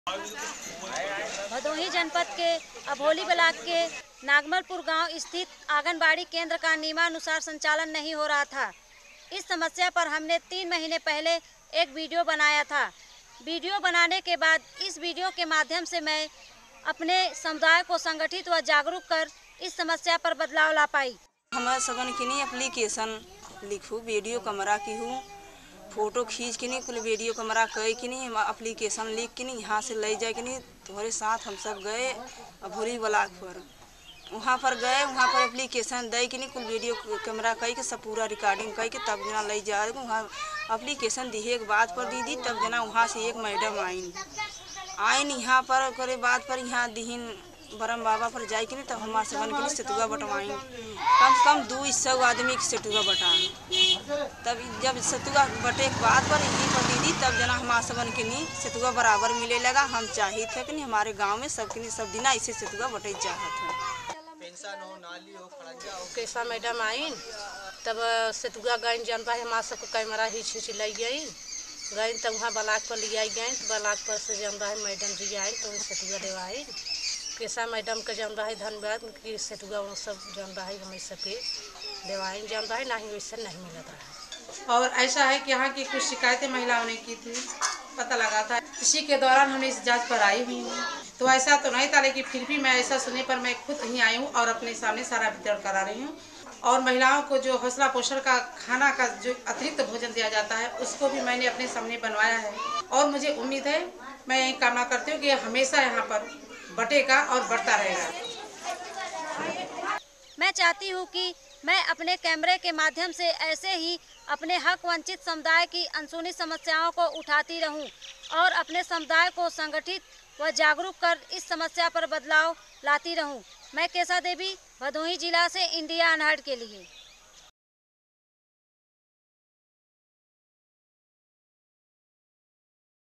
भदोही जनपद के अभोली ब्लॉक के नागमलपुर गांव स्थित आंगनबाड़ी केंद्र का नियमानुसार संचालन नहीं हो रहा था। इस समस्या पर हमने 3 महीने पहले एक वीडियो बनाया था। वीडियो बनाने के बाद इस वीडियो के माध्यम से मैं अपने समुदाय को संगठित व जागरूक कर इस समस्या पर बदलाव ला पाई। हमारे सबन के लिए एप्लीकेशन लिखूँ, वीडियो कैमरा की हूँ, फोटो खींच के नहीं कुल वीडियो कैमरा कई कि नहीं एप्लीकेशन लिख के नहीं यहाँ से ले जाए कि नहीं तुम्हारे साथ हम सब गए अभोली ब्लॉक पर। वहाँ पर एप्लीकेशन दे कि नहीं कुल वीडियो कैमरा कई के सब पूरा रिकॉर्डिंग कई के तब जना ले जा वहाँ एप्लीकेशन दिए के बाद पर दीदी तब जना वहाँ से एक मैडम आइन यहाँ पर करे बाद पर यहाँ दीन बरम बाबा पर जाए कि नहीं तब हमारे सबन के लिए सेतुआ बटवाई। कम से कम 200 आदमी के सेतुआ बटाएं। तब जब सेतुआ बटे के बाद पर दीदी तब जना हमारे सबन के लिए सेतुआ बराबर मिले लगा। हम चाहिए थे कि नहीं हमारे गांव में सब के लिए सब दिन ऐसे सेतुआ बटे चाहत है। कैसा मैडम आई तब सेतुआ गई जान पाए हमारे सबको कैमरा हिच लाई गई तब वहाँ ब्लॉक पर ले आई गए तो ब्लॉक पर से जान रहा मैडम जी आई तो सेतुआ देवाई। कैसा मैडम का जान रहा है धन्यवाद कि सेतुआ वो सब जान रहा है हमें सबके देवाई जान रहा है ना ही वैसे नहीं मिल रहा है। और ऐसा है कि यहाँ की कुछ शिकायतें महिलाओं ने की थी, पता लगा था। इसी के दौरान हमने इस जांच पर आई हुई हूँ। तो ऐसा तो नहीं था लेकिन फिर भी मैं ऐसा सुनने पर मैं खुद यहीं आई हूँ और अपने सामने सारा वितरण करा रही हूँ। और महिलाओं को जो हौसला पोषण का खाना का जो अतिरिक्त भोजन दिया जाता है उसको भी मैंने अपने सामने बनवाया है। और मुझे उम्मीद है मैं यही कामना करती हूँ कि हमेशा यहाँ पर बटेगा और बढ़ता रहेगा। मैं चाहती हूँ कि मैं अपने कैमरे के माध्यम से ऐसे ही अपने हक वंचित समुदाय की अनसुनी समस्याओं को उठाती रहूं और अपने समुदाय को संगठित व जागरूक कर इस समस्या पर बदलाव लाती रहूं। मैं केशा देवी, भदोही जिला से इंडिया अनहर्ड के लिए।